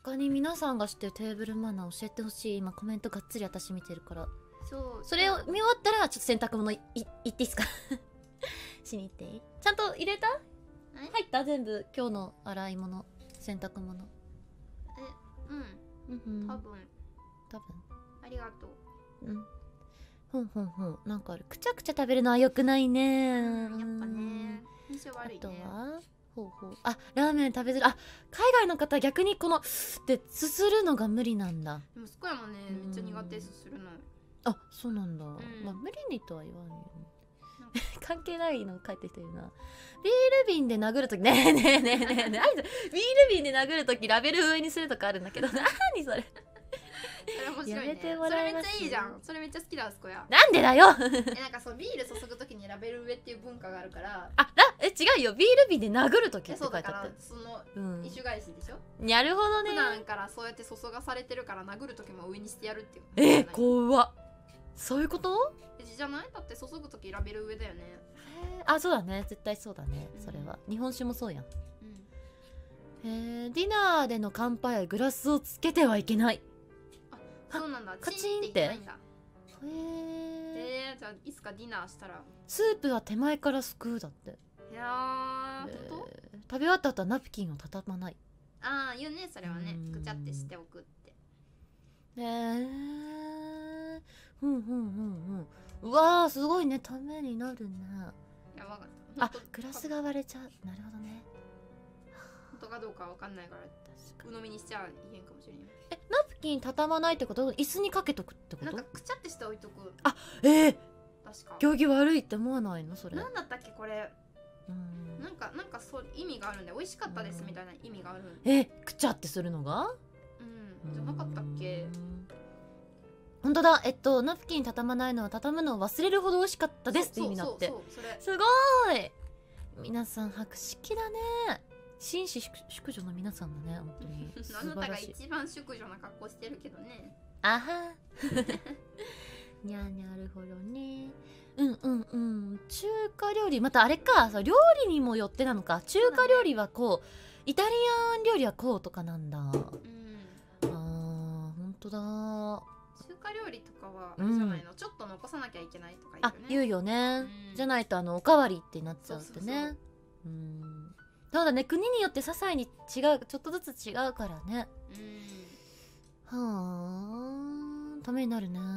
他に皆さんが知ってるテーブルマナー教えてほしい。今コメントがっつり私見てるから。それを見終わったらちょっと洗濯物いっていいですかしに行っていい？ちゃんと入れた？入った？全部今日の洗い物、洗濯物。多分ありがとう。 ほんほんほん。なんかある。くちゃくちゃ食べるのは良くないね。 やっぱね、印象悪いね。 あとはあ、ラーメン食べづらい。あ、海外の方逆にこのってすするのが無理なんだ。 でもすこやもね、めっちゃ苦手するの。 あ、そうなんだ。まあ無理にとは言わんよ。関係ないの書いてきてるな。ビール瓶で殴るときねえねえねえねえねえ、ビール瓶で殴るときラベル上にするとかあるんだけど、なにそれ。 それ面白いね。 やめてもらえます？ それめっちゃいいじゃん。それめっちゃ好きだ、すこや。 なんでだよ。 なんかそう、ビール注ぐときにラベル上っていう文化があるから。 違うよ、ビール瓶で殴るときって書いてあって。 その一種返しでしょ。 なるほどね。 普段からそうやって注がされてるから殴るときも上にしてやるっていう。 怖っ。そういうこと？ じゃない？だって注ぐときラベル上だよね。 あ、そうだね、絶対そうだね。それは日本酒もそうやん。ディナーでの乾杯はグラスをつけてはいけない。 あ、そうなんだ。 カチンって。 じゃあいつかディナーしたら。 スープは手前からすくうだって。 いやー、 食べ終わった後はナプキンを畳まない。 ああ、言うね、それはね。ぐちゃってしておくって。 うわー、すごいね、ためになるね。 やばかった。 あ、グラスが割れちゃう。なるほどね。 本当かどうかわかんないから鵜呑みにしちゃいけんかもしれん。 ナプキン畳まないってこと？椅子にかけとくってこと？ なんかくちゃってして置いとく。 あ、 確か行儀悪いって思わないのそれ？ なんだったっけこれ。なんかそう意味があるんで、美味しかったですみたいな意味がある。 くちゃってするのが？ じゃなかったっけ？ 本当だ。ナプキン畳まないのは畳むのを忘れるほど美味しかったですって意味になって。すごーい。皆さん博識だね。紳士淑女の皆さんだね、本当に。 あなたが一番淑女な格好してるけどね。 あはにゃにゃるほどね。中華料理、またあれか、料理にもよってなのか。中華料理はこう、イタリアン料理はこうとかなんだ。本当だ。 中華料理とかはあれじゃないの、ちょっと残さなきゃいけないとか言うよね。じゃないとおかわりってなっちゃうってね。そうだね、国によって些細に違う、ちょっとずつ違うからね。ためになるね。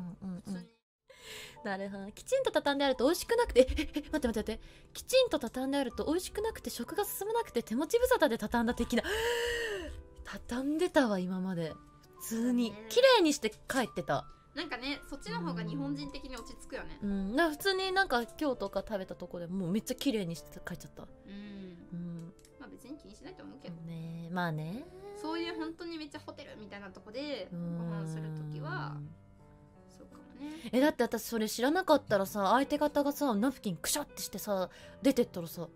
なるほど。きちんと畳んであると美味しくなくて、待って。きちんと畳んであると美味しくなくて食が進まなくて手持ち無沙汰で畳んだ的な。畳んでたわ、今まで。普通に。綺麗にして帰ってた。 なんかね、そっちの方が日本人的に落ち着くよね。 普通になんか今日とか食べたとこでもうめっちゃ綺麗にして帰っちゃった。 まあ別に気にしないと思うけどね。まあね。 そういう本当にめっちゃホテルみたいなとこでご飯するときはそうかもね。 だって私それ知らなかったらさ、相手方がさナプキンクシャってしてさ出てったらさ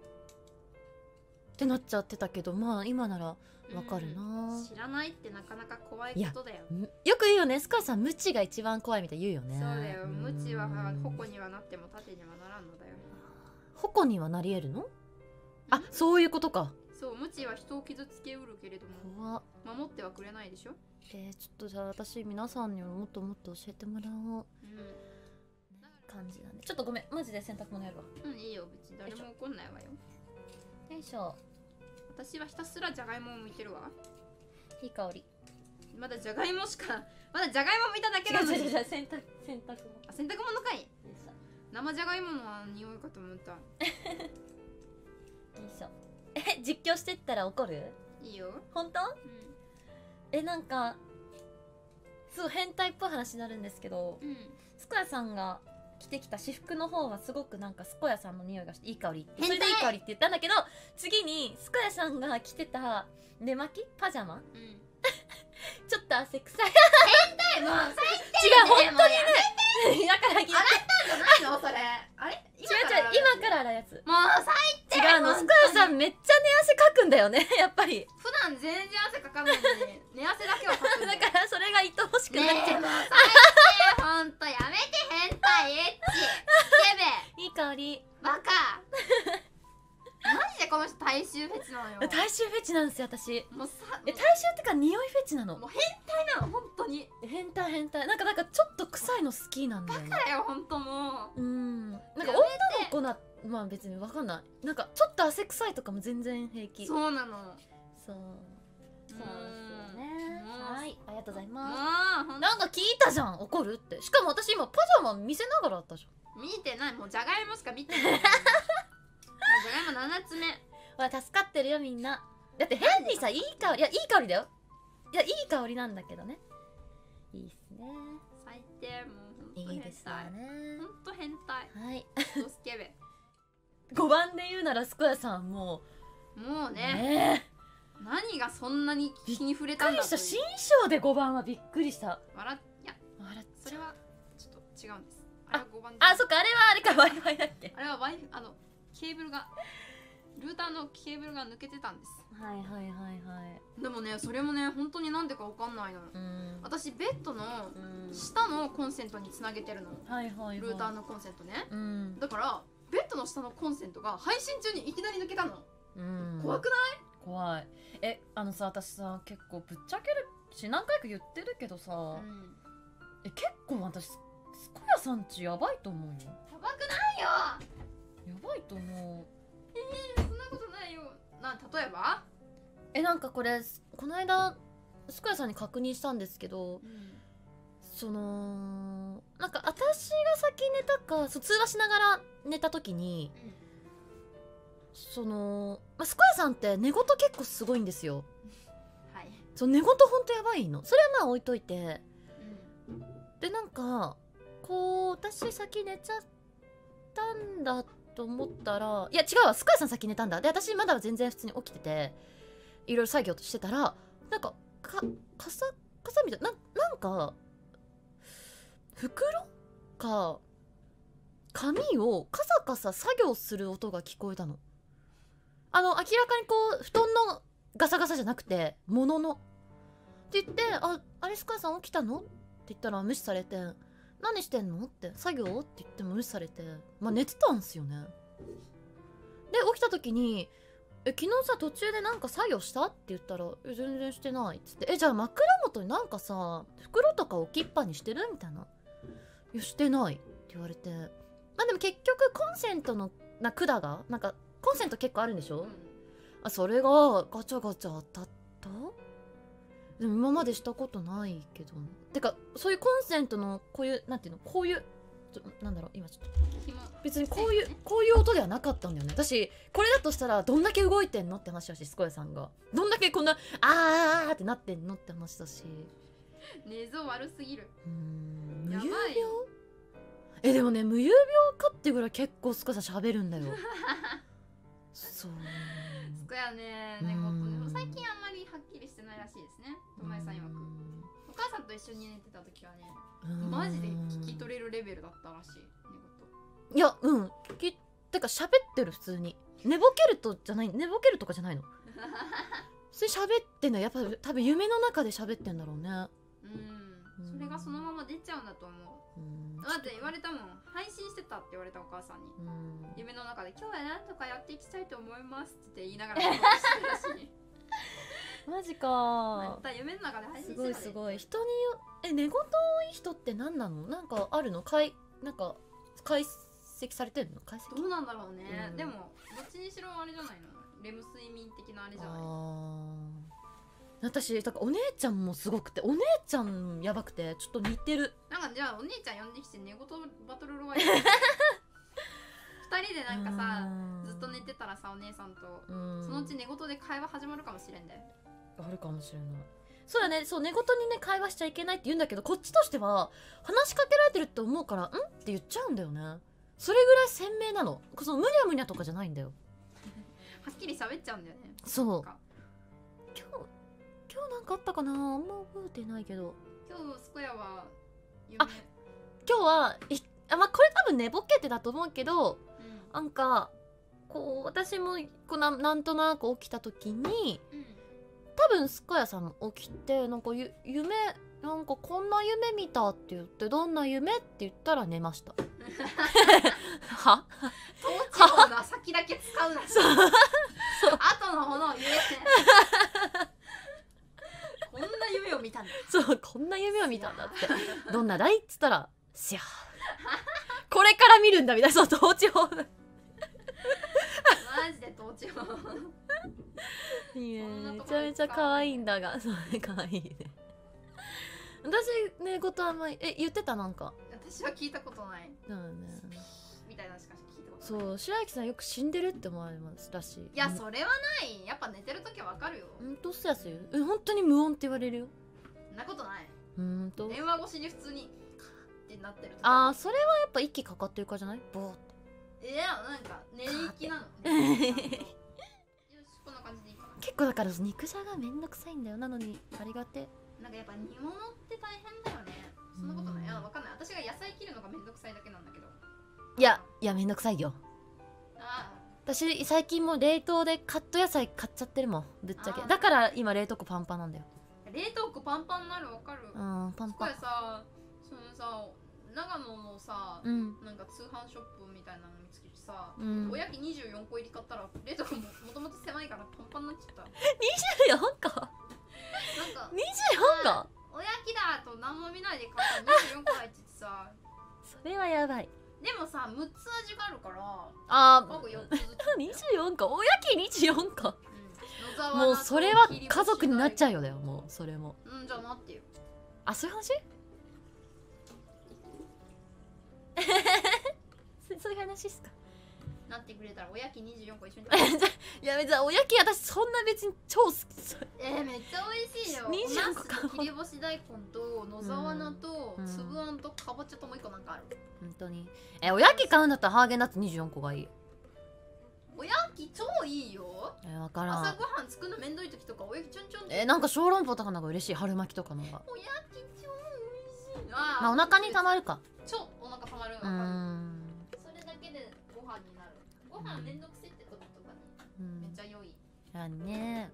ってなっちゃってたけど、まあ今ならわかるな。 知らないってなかなか怖いことだよ。 よく言うよね。スカイさん、無知が一番怖いみたい言うよね。 そうだよ。無知は矛にはなっても盾にはならんのだよ。 矛にはなり得るの？あ、そういうことか。 そう、無知は人を傷つけうるけれども守ってはくれないでしょ。 ちょっとじゃあ私皆さんにもっともっと教えてもらおう感じだね。ちょっとごめん、マジで洗濯物やるわ。 いいよ、別に誰も怒んないわよ。 よいしょ。 私はひたすらじゃがいもを剥いてるわ。 いい香り。 まだじゃがいもしか、まだじゃがいも見ただけなのに。 洗濯物。 洗濯物かい。生じゃがいもの匂いかと思った。よいしょ。実況してったら怒る？ いいよ。 本当？なんかすごい変態っぽい話になるんですけど、スコヤさんが着てきた私服の方はすごくなんかスコヤさんの匂いがしていい香り、それでいい香りって言ったんだけど、次にスコヤさんが着てた寝巻きパジャマ、ちょっと汗臭い。 変態、もう最低。 違う、本当にね。だから洗ったんじゃないのそれ。あれ？ 違う、今から洗うやつ。 もう最低。 違うの、スコヤさんめっちゃ寝汗かくんだよね、やっぱり。 普段全然汗かかないのに寝汗だけはかくんだよ。 だからそれが愛おしくなっちゃう。 もう最低。ほんとやめて、変態エッチスケベ。 いい香り。 バカ。マジでこの人大衆フェチなのよ。 大衆フェチなんですよ私。 もうさ大衆ってか匂いフェチなの。 もう変態なの本当に。 変態なんかちょっと臭いの好きなんだよね。 だよ本当もう。 なんか女の子な、まあ別にわかんない。なんかちょっと汗臭いとかも全然平気。 そうなの。 そうですよね。はい、ありがとうございます。 もうなんか聞いたじゃん、怒るって。しかも私今パジャマ見せながらだったじゃん。 見てない。もうじゃがいもしか見てない。もうじゃがいも7つ目。 ほら助かってるよみんな。だって変にさ、いい香り、いやいい香りだよ。いやいい香りなんだけどね。いいっすね。 最低。もうほんと変態。 いいですよね。 ほんと変態。 はい。 ドスケベ。 5番で言うならスコヤさんもうね。 ね何がそんなに気に触れびっくたんだという。 りした。新章で5番はびっくりした。 いや笑っそれはちょっと違うんです。あれは5番で。 あ、そっか、あれはあれか Wi-Fi だっけ。 あれはケーブルがルーターのケーブルが抜けてたんです。 はいはいはいはい。 でもね、それもね本当になんでかわかんないの。私ベッドの下のコンセントにつなげてるの。 はいはい。 ルーターのコンセントね。 うん。 だからベッドの下のコンセントが配信中にいきなり抜けたの。怖くない？ 怖い。さ、私さ、結構ぶっちゃけるし何回か言ってるけどさ、結構私スコヤさんちやばいと思うよ。 やばくないよ。 やばいと思う。 そんなことないよ。例えば？ なんかこれこの間スコヤさんに確認したんですけど、なんか私が先寝たか、通話しながら寝た時に、スコヤさんって寝言結構すごいんですよ。 はい。 寝言ほんとやばいの。それはまあ置いといて、でなんかこう私先寝ちゃったんだと思ったら、いや違うわ、スコヤさん先寝たんだ。で私まだ全然普通に起きてていろいろ作業としてたら、なんかカサみたいな、なんか袋か紙をカサカサ作業する音が聞こえたの。明らかにこう布団のガサガサじゃなくて物のって言って、あれスコヤさん起きたのって言ったら無視されて、何してんのって作業って言っても無視されて、まあ寝てたんすよね。で起きた時に昨日さ途中でなんか作業したって言ったら全然してないっつって、じゃあ枕元になんかさ袋とか置きっぱにしてるみたいな、いやしてないって言われて、まあでも結局コンセントの管がなんかコンセント結構あるんでしょ、それがガチャガチャ当たった。でも今までしたことないけど、てかそういうコンセントのこういうなんていうの、こういうなんだろう、今ちょっと別にこういう音ではなかったんだよね。私これだとしたらどんだけ動いてんのって話だし、スコヤさんがどんだけこんなあーってなってんのって話だし、 寝相悪すぎる。 無遊やばい病。でもね、無遊病かってぐらい結構スコヤさん喋るんだよ。そうスコヤね、寝言ね。最近あんまりはっきりしてないらしいですね、とまえさん曰く。お母さんと一緒に寝てた時はね、マジで聞き取れるレベルだったらしい、寝言。 いや、てか喋ってる、普通に寝ぼけるとじゃない、寝ぼけるとかじゃないの。それ喋ってんのやっぱ多分夢の中で喋ってんだろうね。 それがそのまま出ちゃうんだと思う。だって言われたもん、配信してたって言われたお母さんに。夢の中で今日は何とかやっていきたいと思いますって言いながらしてるらしい。 マジか。 夢の中で配信してた。 すごいすごい。人に寝言多い人って何なの？なんかあるの？なんか解析されてるの？解析？ どうなんだろうね。でもどっちにしろあれじゃないの？レム睡眠的なあれじゃない？ 私だからお姉ちゃんもすごくて、お姉ちゃんやばくてちょっと似てる。 なんかじゃあお姉ちゃん呼んできて寝言バトルロワイヤル2人でなんかさずっと寝てたらさ、お姉さんとそのうち寝言で会話始まるかもしれんだよ。 あるかもしれない。そうだね、そう寝言にね会話しちゃいけないって言うんだけど、こっちとしては話しかけられてるって思うから「ん?」って言っちゃうんだよね。それぐらい鮮明なの。そのむにゃむにゃとかじゃないんだよ。 はっきり喋っちゃうんだよね。 そう。今日なんかあったかな、あんま覚えてないけど。 今日スコヤは今日はまあこれ多分寝ぼけてだと思うけど、なんかこう私もこうなんとなく起きた時に、多分スコヤさんも起きて、なんか夢なんかこんな夢見たって言って、どんな夢って言ったら寝ました。 は統治法の先だけ使うな。そう後のものを言えてこんな夢を見たんだ。 そうこんな夢を見たんだってどんなだいっつったらしやこれから見るんだみたいな。そう統治法マジで統治法いやめちゃめちゃ可愛いんだがそう可愛いね。私ねことあんまり言ってたなんか私は聞いたことない。 だよねみたいなしか聞いたことない。 そう白雪さんよく死んでるって思われますらしい。 いやそれはない。やっぱ寝てるときはわかるよ。 どうすやすよ。本当に無音って言われるよ。 そんなことない。 と電話越しに普通にカーってなってる。 ああそれはやっぱ息かかってるからじゃない？ボーって。 いやなんか寝息なの。よしこんな感じでいいかな。 結構だから肉じゃがめんどくさいんだよ。なのにありがて。 なんかやっぱ煮物って大変だよね。そんなことない。わかんない。私が野菜切るのがめんどくさいだけなんだけど。 いやめんどくさいよ。 ああ私最近も冷凍でカット野菜買っちゃってるもんぶっちゃけ。だから今冷凍庫パンパンなんだよ。 冷凍庫パンパンになる。わかる。 パンパン。 これさそのさ長野のさ、なんか通販ショップみたいなの見つけてさ、おやき24個入り買ったら冷凍庫もともと狭いからパンパンになっちゃった。 24個なんか24個おやきだと何も見ないで買ったら24個入っててさそれはやばい。 でもさ6つ味があるから僕4つずつ 24個おやき24個、もうそれは家族になっちゃうよだよ。もうそれもじゃあ待ってよ。 あそういう話そういう話っすか。 なってくれたらおやき24個一緒にいや別におやき私そんな別に超好き。 めっちゃ美味しいよ。 24個か。 切り干し大根と野沢菜と粒あんとかぼちゃともう一個なんかある。 本当におやき買うんだったらハーゲンダッツ24個がいい。 おやき超いいよ。 わからん。 朝ごはん作るのめんどい時とかおやきちょんちょんってなんか小籠包とかなんか嬉しい。春巻きとかのがおやき超美味しい。 まあお腹にたまるか。 超お腹たまる。それだけでご飯になる。ご飯めんどくせって時とかにめっちゃ良い。 ね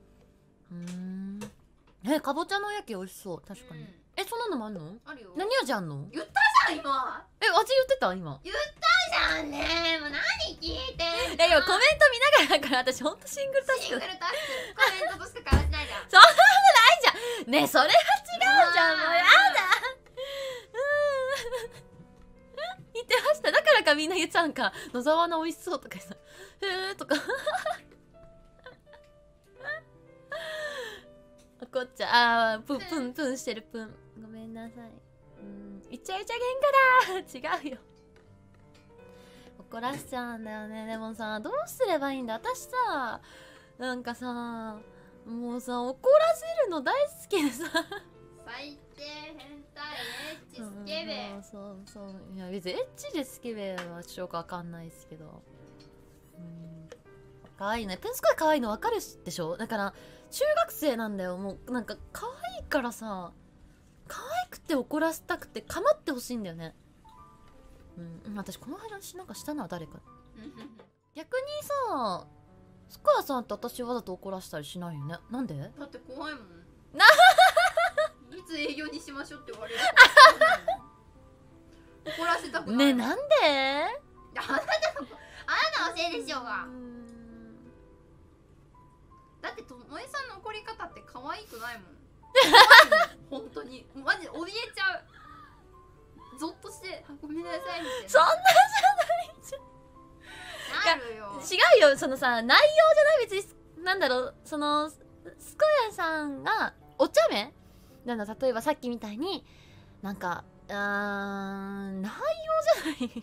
かぼちゃのおやき美味しそう。確かに。そんなのもあんの？あるよ。何味あんの？ 言ったじゃん今。 味言ってた今。 言ったじゃんね。もう何聞いてんの？ いやコメント見ながらだから私ほんとシングルタスク。 シングルタスク。コメントとしか変わってないじゃん。 そんなことないじゃん。ねえそれは違うじゃん。もうやだ。言ってました。だからかみんな言っちゃうんか。野沢菜美味しそうとかさ。とか。怒っちゃう。プンプンしてるプン。ごめんなさい。いちゃいちゃ喧嘩だ。違うよ。怒らしちゃうんだよね。でもさどうすればいいんだ。私さなんかさもうさ怒らせるの大好きでさ最低変態エッチスケベ。 そういや別にエッチでスケベはちょっとよくわかんないですけど可愛いね。プンすごい可愛いのわかるでしょ。だから中学生なんだよ。もうなんか可愛いからさ可愛くて怒らせたくて構ってほしいんだよね。私この話なんかしたな誰か逆にさスコアさんって私わざと怒らせたりしないよね。なんで？ だって怖いもん。いつ営業にしましょうって言われる怒らせたくない。 ねえなんで？ あなたのせいでしょうが。だってともえさんの怒り方って可愛くないもん。本当にマジ怯えちゃう。ゾッとしてごめんなさいみたいな。 そんなんじゃないじゃん。 なるよ。 違うよ。そのさ内容じゃない別になんだろうそのスコヤさんがお茶目なんだ。例えばさっきみたいになんか内容じゃない営業にし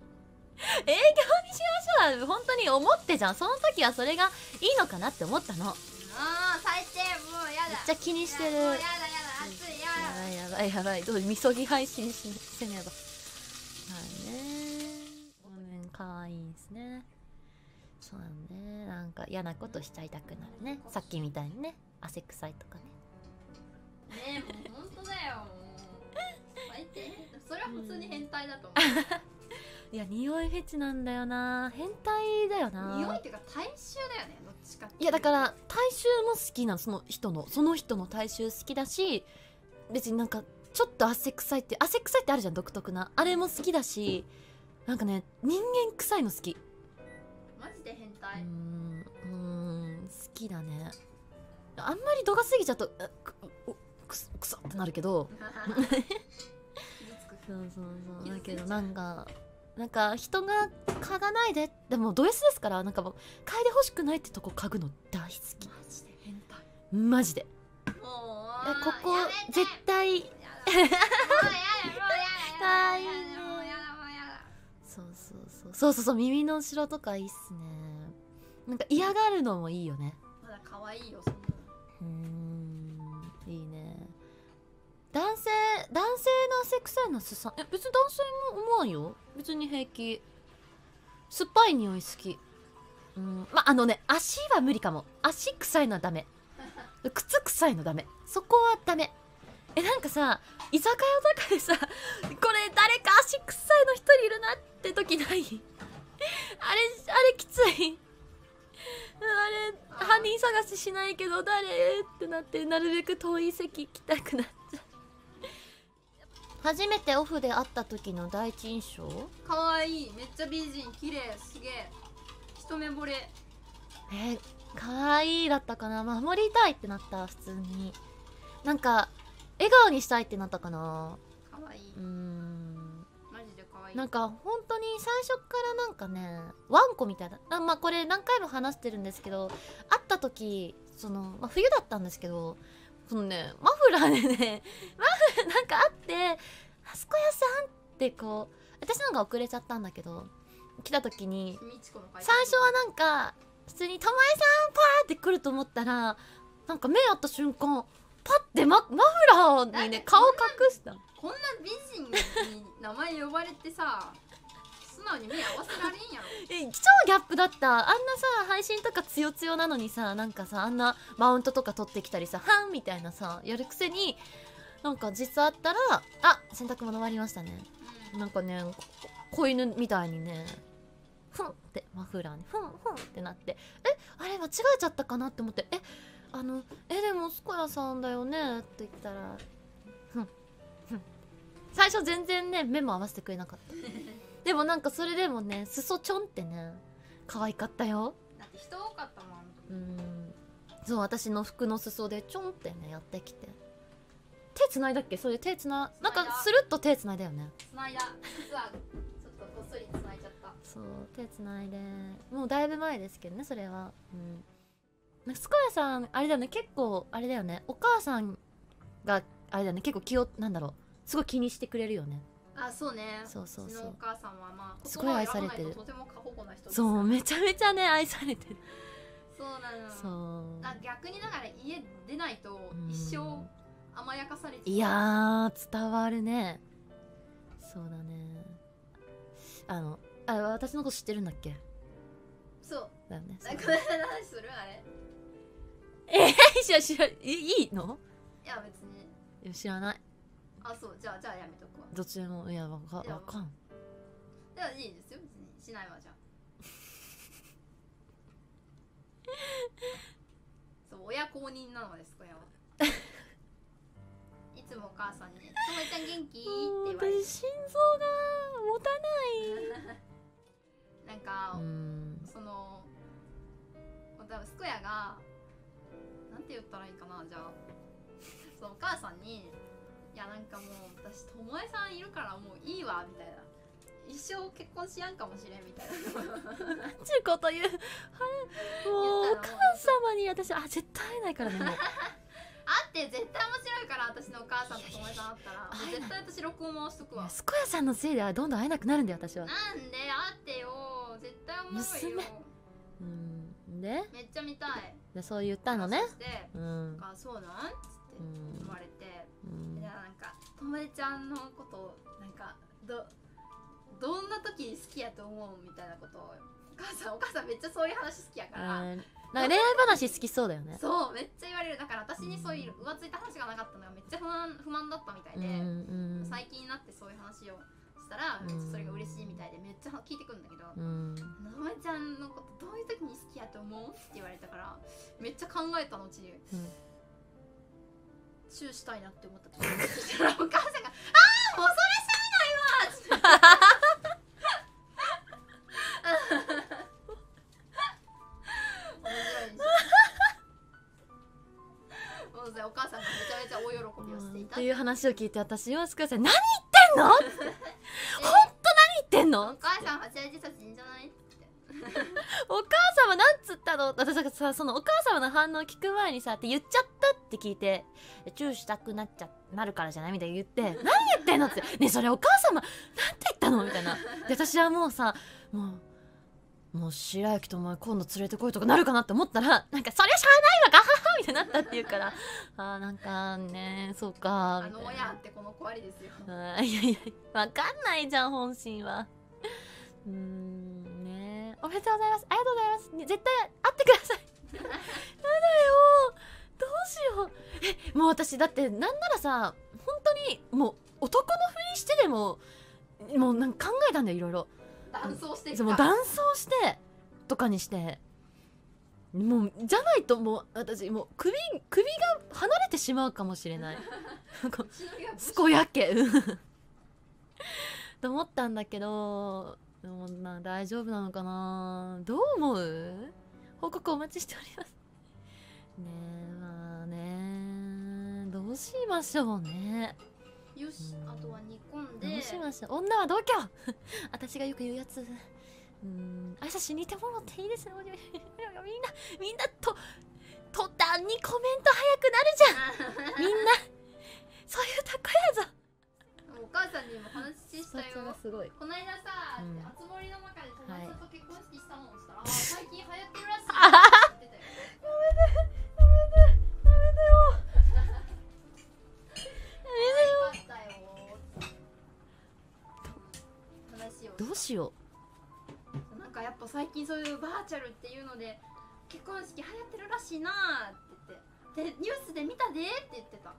ましょうは本当に思ってじゃん。その時はそれがいいのかなって思ったの。 最低。もうやだ。 めっちゃ気にしてる。 もうやだ熱いやだ。 やばいどうみそぎ配信せねば。はいねごめんかわいいですね。そうだね。なんか嫌なことしちゃいたくなるね。さっきみたいにね汗臭いとかね。 ねえもう本当だよ。最低。それは普通に変態だと思う。 いや匂いフェチなんだよな。変態だよな。 匂いっていうか体臭だよね。どっちかって。 いやだから体臭も好きなの。その人の体臭好きだし別になんかちょっと汗臭いってあるじゃん、独特なあれも好きだし、なんかね人間臭いの好き。 マジで変態。 好きだね。あんまり度が過ぎちゃうとくそってなるけどそうだけどなんか人が嗅がないで、でもド S ですから、なんかもう嗅いでほしくないってとこ嗅ぐの大好き。 マジで変態。 マジでここ絶対そう耳の後ろとかいいっすね。なんか嫌がるのもいいよね。 まだ可愛いよそんな。 いいね。男性の汗臭いのすさん、別に男性も思わんよ。別に平気。酸っぱい匂い好き。まあ足は無理かも。足臭いのはダメ。靴臭いのダメ。そこはダメ。なんかさ、居酒屋とかでさ、これ誰か足臭いの一人いるなって時ない？あれきつい。犯人探ししないけど誰ってなって、なるべく遠い席行きたくなっちゃう。初めてオフで会った時の第一印象？ 可愛い、めっちゃ美人、綺麗、すげえ一目惚れ。 可愛いだったかな。守りたいってなった。普通になんか笑顔にしたいってなったかな。 可愛い。マジで可愛い。 なんか本当に最初からなんかね、ワンコみたいな。これ何回も話してるんですけど、会った時冬だったんですけど、マフラーでねなんかあって、あすこやさんってこう、私なんか遅れちゃったんだけど、来た時に最初はなんか普通に「ともえさん!」パーって来ると思ったら、なんか目合った瞬間パッてマフラーにね顔隠した。 こんな美人に名前呼ばれてさ素直に目合わせられんやろ。 超ギャップだった。あんなさ配信とかつよつよなのにさ、なんかさあんなマウントとか取ってきたりさ、はんみたいなさやるくせに、なんか実際あったら「あ、洗濯物終わりましたね」なんかね子犬みたいにねふんってマフラーにふんってなって、あれ間違えちゃったかなって思って、でもすこやさんだよねって言ったら最初全然ね目も合わせてくれなかったでもなんかそれでもね裾ちょんってね可愛かったよ。 だって人多かったもん。 そう、私の服の裾でちょんってねやってきて、手つないだっけ。それ手つな、なんかスルッと手つないだよね。 つないだ。実はちょっとこっそりつないちゃった。 そう、手つないで、もうだいぶ前ですけどねそれは。すこやさんあれだよね、結構あれだよね、お母さんがあれだよね、結構なんだろう、すごい気にしてくれるよね。 あ、そうね。 そう。 うちのお母さんはすごい愛されてる。 とても過保護な人です。 そう、めちゃめちゃね愛されてる。 そうなの。 そう。 逆にだから家出ないと一生甘やかされて。 いや伝わるね。そうだね。私のこと知ってるんだっけ。 そうだよね。 この話するあれ。 知らいいの？ いや別に。 知らない。 あ、そう、じゃあやめとくわ。 どっちでも、いやわかん。 じゃあいいですよ、別にしないわ。じゃあそう、親公認なのです、これはいつもお母さんにね「ともえちゃん元気?」って言われて、 私心臓が持たないなんか多分すこやがなんて言ったらいいかな。じゃあそのお母さんに「いやなんかもう私ともえさんいるからもういいわ」みたいな、一生結婚しやんかもしれんみたいななんちゅうこと言う。もうお母様に私絶対会えないからね。もう会って絶対面白いから、私のお母さんとともえさん会ったらもう絶対私録音回しとくわ。 すこやさんのせいでどんどん会えなくなるんだよ私は。 なんで会ってよ、絶対おもろいよ。 でめっちゃ見たい。 でそう言ったのね。 あ、そうなんっつって言われて、なんかともえちゃんのことなんかどんな時に好きやと思うみたいなことをお母さんめっちゃそういう話好きやから、 なんか恋愛話好きそうだよね。 そうめっちゃ言われる。だから私にそういう浮ついた話がなかったのがめっちゃ不満だったみたいで、最近になってそういう話をしたらめっちゃそれが嬉しいみたいでめっちゃ聞いてくるんだけど、ともえちゃんのことどういう時に好きやと思うって言われたからめっちゃ考えた後に、中チューしたいなって思った時そしたらお母さんが「ああもうそれしゃあないわ」面白いでしょ。もうお母さんがめちゃめちゃ大喜びをしていたっていう話を聞いて、私よしください、何言ってんの？ほんと何言ってんの？ お母さんはしゃいでたしいいんじゃない？ お母様なんつったの？私がさ、そのお母様の反応を聞く前にさって言っちゃったって聞いて、チューしたくなるからじゃないみたいに言って、何言ってんのってねえそれお母様なんて言ったのみたいな。で私はもうさ、もう白雪とお前今度連れてこいとかなるかなって思ったら、なんかそりゃしゃあないわガハハみたいになったって言うから、なんかねそうかみたいな。 親ってこの子ありですよ。 いやいやわかんないじゃん本心は。ねおめでとうございます、ありがとうございます、絶対会ってください。やだよどうしよう。もう私だってなんならさ本当にもう男のふりしてでもなんか考えたんだよいろいろ。 男装してもう男装してとかにして、もうじゃないともう私もう首が離れてしまうかもしれない。健やけと思ったんだけど、でも大丈夫なのかな。どう思う？報告お待ちしております。ねえまあねどうしましょうね。 よし、あとは煮込んでどうしましょう。女は同居私がよく言うやつ。挨拶しに行ってもらっていいですよ。みんな途端にコメント早くなるじゃんみんなそういうとこやぞ。 お母さんにも話したよ。 すごいこの間さ、あつ森の中で友達と結婚式したのをしたら、最近流行ってるらしいって言ってたよ。 どうしよう。なんかやっぱ最近そういうバーチャルっていうので結婚式流行ってるらしいなーって言って、でニュースで見たでーって言ってた。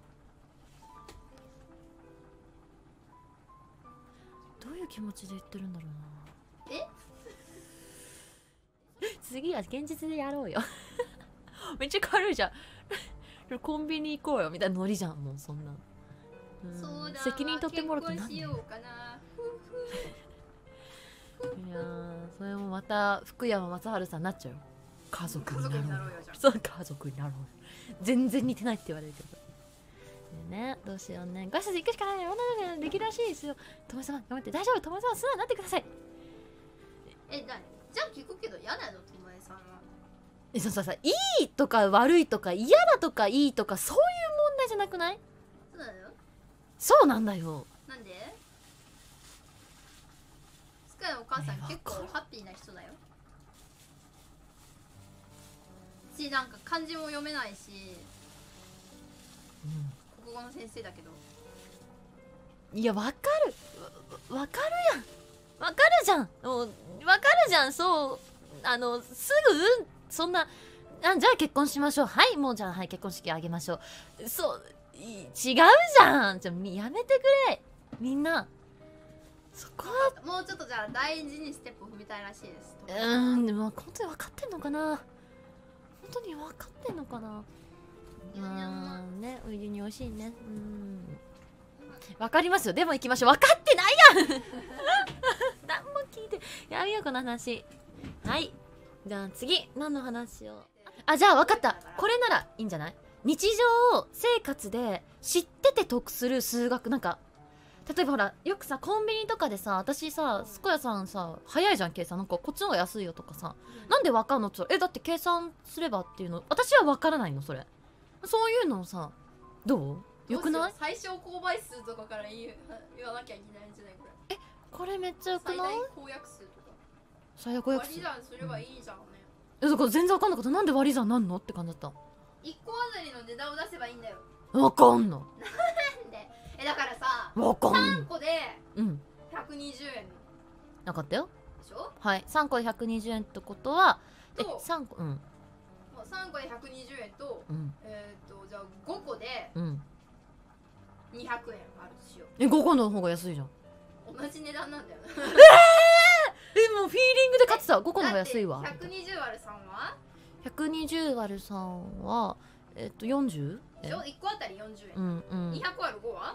どういう気持ちで言ってるんだろうな。 え次は現実でやろうよめっちゃ軽いじゃんコンビニ行こうよみたいなノリじゃん。もうそんな、 そうだ責任取ってもらって結婚しようかな。 いやそれもまた福山雅治さんになっちゃうよ。家族になろうよ。そう家族になろうよ。全然似てないって言われるけどね。どうしようね。ガシャス行くしかないよ。女の子できるらしいですよ。友さん頑張って。大丈夫。友さん素直になってください。 じゃあ聞くけど嫌なの友さんは。 さいいとか悪いとか嫌だとかいいとかそういう問題じゃなくない？ そうなの？ そうなんだよ。 なんで？スカイのお母さん結構ハッピーな人だよ。なんか漢字も読めないし、国語の先生だけど。 いやわかるやん。わかるじゃん。もうわかるじゃん。そうすぐそんなじゃあ結婚しましょう。はいもうじゃあはい結婚式あげましょう。そう違うじゃん。やめてくれみんな。そこはもうちょっとじゃあ大事にステップを踏みたいらしいです。 でも本当に分かってんのかな。本当に分かってんのかな。ねおいでに美味しいね。分かりますよ。でも行きましょう。分かってないやん何も聞いてやめようこの話。はいじゃあ次何の話を。じゃあ分かった。これならいいんじゃない？日常生活で知ってて得する数学。なんか例えばほらよくさコンビニとかでさ私さすこやさんさ早いじゃん計算。なんかこっちの方が安いよとかさ、なんでわかんのって言ったらだって計算すればっていうの私はわからないの。それそういうのをさどう？よくない？ 最小公倍数とかから言わなきゃいけないんじゃないこれ。 これめっちゃよくない？ 最大公約数とか最大公約数割り算すればいいじゃんね。 だから全然わかんなかった。なんで割り算なんのって感じだった。 1個あたりの値段を出せばいいんだよ。 わかんのなんでだからさわかんの 3個で120円なかったよ。 でしょ。 はい3個で120円ってことは3個 3個で120円とじゃあ5個で200円あるとしよう。 5個の方が安いじゃん。 同じ値段なんだよなもうフィーリングで勝ってた。5個の方が安いわ。 120割る3は 120割る3は40？ でしょ。1個あたり40円。 うんうん。 200ある5は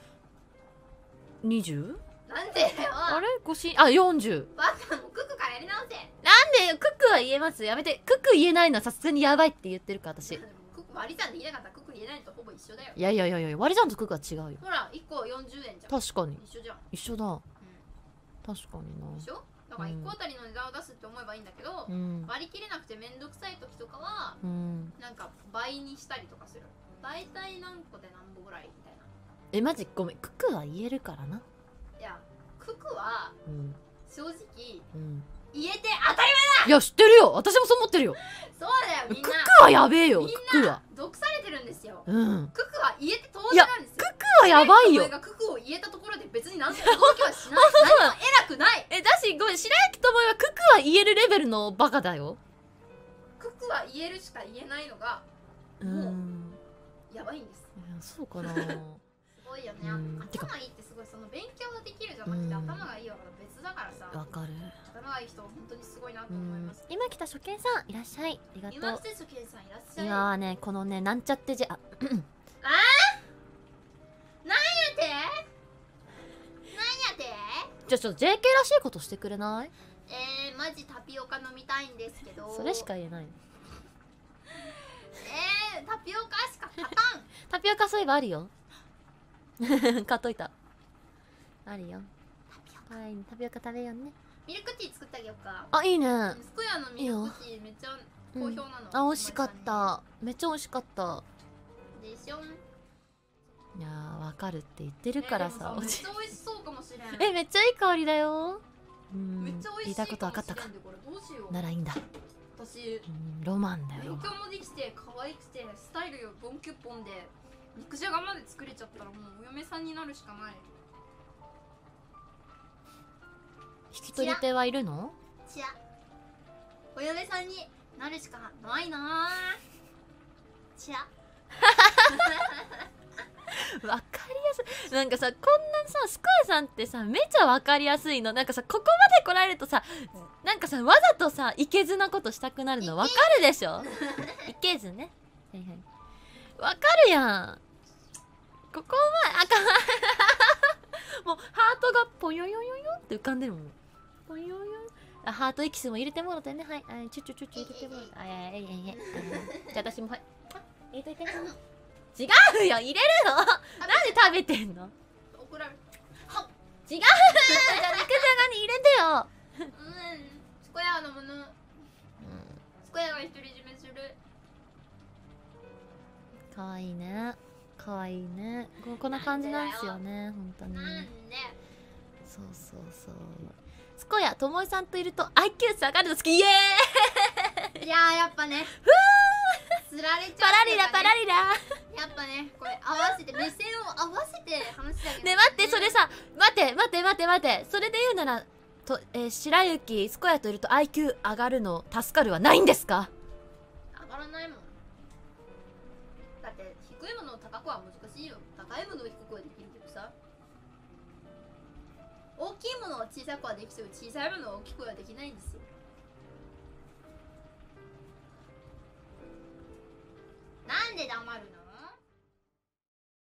20？ なんでよ。 あれ40。 バカ、もうクックからやり直せ。 なんでクックは言えます。やめて。クック言えないのはさすがにやばいって言ってるから私。 割り算できなかったらクック言えないのとほぼ一緒だよ。 いや割り算とクックは違うよ。 ほら1個40円じゃん。 確かに一緒じゃん。 一緒だ、確かにな。 でしょ。だから1個あたりの値段を出すって思えばいいんだけど、割り切れなくてめんどくさい時とかは、なんか倍にしたりとかする。大体何個で何歩ぐらいみたいな。 マジごめん、クックは言えるからな。 いやクックは正直、言えて当たり前だ。 いや知ってるよ、私もそう思ってるよ。 そうだよ、みんな。 クックはやべえよ。 みんな毒されてるんですよ。クックは言えて当然なんですよ。 クックはやばいよ。 クックを言えたところで別に何の動きはしない。何も偉くない。 だしごめん、白雪ともえはクックは言えるレベルのバカだよ。 クックは言えるしか言えないのがもうやばいんです。 そうかな。 すごいよね。頭いいってすごい、その勉強ができるじゃなくて頭がいいは別だからさ。 わかる。 頭がいい人は本当にすごいなと思います。 今来た初見さんいらっしゃい。ありがとう。 今来た初見さんいらっしゃい。 今はねこのねなんちゃってじゃなんやてじゃあちょっと JK らしいことしてくれない？ マジタピオカ飲みたいんですけど。 それしか言えない。 タピオカしか勝たん。 タピオカそういえばあるよ。買っといた。あるよ。はい、タピオカ食べようね。 ミルクティー作ってあげようか。 あ、いいね。 スクエアのミルクティーめっちゃ好評なの。 あ、美味しかった。めっちゃ美味しかった。 でしょ。 いやー、わかるって言ってるからさ。 めっちゃ美味しそうかもしれん。 めっちゃいい香りだよ。 めっちゃ美味しい。 言いたいこと分かったか。ならいいんだ。 私ロマンだよ。 勉強もできて可愛くてスタイルよボンキュッポンで肉じゃがまで作れちゃったらもうお嫁さんになるしかない。 引き取り手はいるの？ ちらお嫁さんになるしかないなー。ちらわかりやすい。なんかさ、こんなさスコヤさんってさめちゃわかりやすいの。なんかさ、ここまで来られるとさ、なんかさわざとさいけずなことしたくなるのわかるでしょ。いけずね。はいはい、わかるやん。ここはもうハートがポヨヨヨヨって浮かんでるもん。ポヨヨあ、ハートエキスも入れてもらってね。はい、チュチュチュチュ入れてもらって。じゃあ私もはい入れといて。違うよ、入れるの。なんで食べてんの。 怒られる。 違う。じゃあ肉じゃがに入れてよ。 スコヤのもの。スコヤが独り占めする。 かわいいね。かわいいね。こんな感じなんですよね、本当に。なんで。そうそうそう。スコヤ、ともえさんといると IQ 下がるの好き。イエーイ。 いやー、やっぱね。つられちゃう。 パラリラパラリラ。 やっぱね、これ合わせて目線を合わせて話してあげる。 ね、待って、それさ、待ってそれで言うならと、白雪スコヤといると IQ 上がるの助かるはないんですか？ 上がらないもん。だって低いものを高くは難しいよ。高いものを低くはできるけどさ、大きいものを小さくはできても小さいものを大きくはできないんですよ。なんで黙るの？